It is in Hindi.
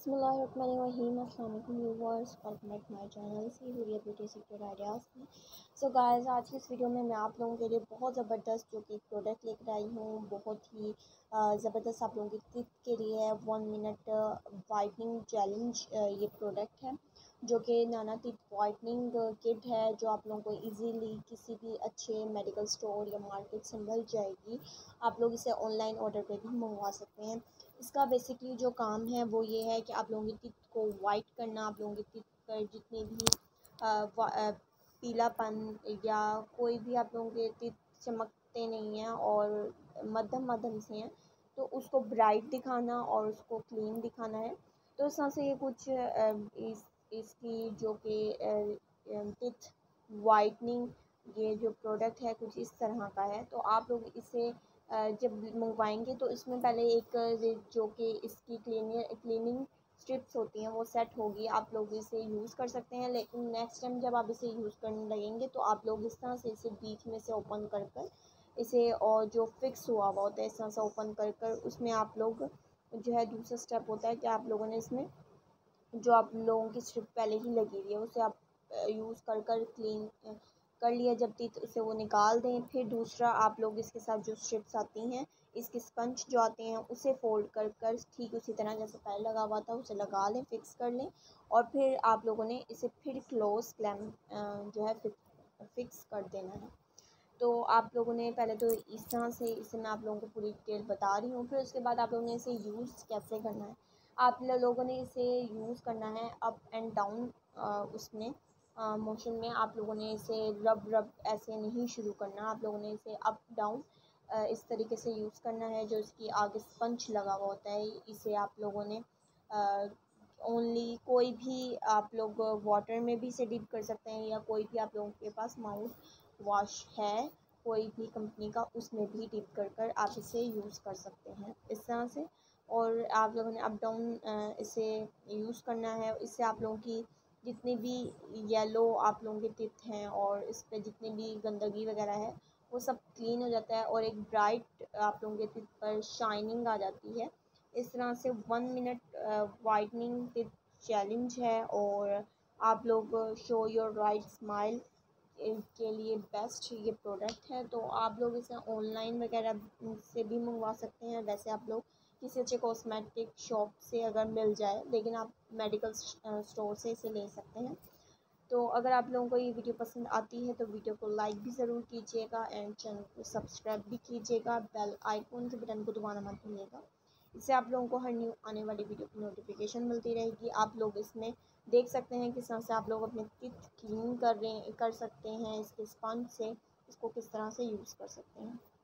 बिस्मिल्लाहिर्रहमानिर्रहीम। अस्सलाम वालेकुम viewers, welcome back my channel सी हुरिया ब्यूटी सीक्रेट आइडियाज़ में। सो गाइस, आज की इस वीडियो में मैं आप लोगों के लिए बहुत ज़बरदस्त जो कि प्रोडक्ट लेकर आई हूँ। बहुत ही ज़बरदस्त आप लोगों की टिप के लिए है। 1 मिनट वाइटनिंग चैलेंज ये प्रोडक्ट है, जो कि नाना टिप वाइटनिंग किट है, जो आप लोगों को इजीली किसी भी अच्छे मेडिकल स्टोर या मार्केट से मिल जाएगी। आप लोग इसे ऑनलाइन ऑर्डर पे भी मंगवा सकते हैं। इसका बेसिकली जो काम है वो ये है कि आप लोगों की टिप को वाइट करना, आप लोगों की टिप पर जितने भी पीलापन या कोई भी आप लोगों के टिप चमकते नहीं हैं और मध्यम मध्यम से हैं, तो उसको ब्राइट दिखाना और उसको क्लीन दिखाना है। तो इस तरह से ये कुछ इसकी जो कि टिप वाइटनिंग ये जो प्रोडक्ट है कुछ इस तरह का है। तो आप लोग इसे जब मंगवाएंगे तो इसमें पहले एक जो कि इसकी क्लीनिंग स्ट्रिप्स होती हैं वो सेट होगी। आप लोग इसे यूज़ कर सकते हैं, लेकिन नेक्स्ट टाइम जब आप इसे यूज़ करने लगेंगे तो आप लोग इस तरह से इसे बीच में से ओपन कर कर इसे, और जो फिक्स हुआ हुआ होता है इस तरह से ओपन कर कर उसमें आप लोग जो है दूसरा स्टेप होता है कि आप लोगों ने इसमें जो आप लोगों की स्ट्रिप पहले ही लगी हुई है उसे आप यूज़ कर कर क्लीन कर लिया जब तक उसे वो निकाल दें। फिर दूसरा आप लोग इसके साथ जो स्ट्रिप्स आती हैं, इसके स्पंज जो आते हैं उसे फ़ोल्ड कर कर ठीक उसी तरह जैसे पहले लगा हुआ था उसे लगा लें, फिक्स कर लें। और फिर आप लोगों ने इसे फिर क्लोज क्लैम्प जो है फिक्स कर देना है। तो आप लोगों ने पहले तो इस तरह से इसे मैं आप लोगों को पूरी डिटेल बता रही हूँ। फिर उसके बाद आप लोगों ने इसे यूज़ कैसे करना है। आप लोगों ने इसे यूज़ करना है अप एंड डाउन उसमें मोशन में। आप लोगों ने इसे रब ऐसे नहीं शुरू करना, आप लोगों ने इसे अप डाउन इस तरीके से यूज़ करना है। जो इसकी आगे स्पंज लगा हुआ होता है इसे आप लोगों ने ओनली कोई भी आप लोग वाटर में भी इसे डिप कर सकते हैं, या कोई भी आप लोगों के पास माउथ वॉश है कोई भी कंपनी का उसमें भी डिप कर कर आप इसे यूज़ कर सकते हैं इस तरह से। और आप लोगों ने अप डाउन इसे यूज़ करना है। इससे आप लोगों की जितनी भी येलो आप लोगों के टिप हैं और इस पर जितनी भी गंदगी वगैरह है वो सब क्लीन हो जाता है, और एक ब्राइट आप लोगों के टिप पर शाइनिंग आ जाती है। इस तरह से 1 मिनट वाइटनिंग टिप चैलेंज है, और आप लोग शो योर राइट स्माइल के लिए बेस्ट ये प्रोडक्ट है। तो आप लोग इसे ऑनलाइन वगैरह से भी मंगवा सकते हैं। वैसे आप लोग किसी अच्छे कॉस्मेटिक शॉप से अगर मिल जाए, लेकिन आप मेडिकल स्टोर से इसे ले सकते हैं। तो अगर आप लोगों को ये वीडियो पसंद आती है तो वीडियो को लाइक भी ज़रूर कीजिएगा एंड चैनल को सब्सक्राइब भी कीजिएगा। बेल आइकॉन के बटन को दबाना मत भूलिएगा। इससे आप लोगों को हर न्यू आने वाली वीडियो की नोटिफिकेशन मिलती रहेगी। आप लोग इसमें देख सकते हैं किस तरह से आप लोग अपने टीथ क्लीन कर सकते हैं। इसके स्पंज से इसको किस तरह से यूज़ कर सकते हैं।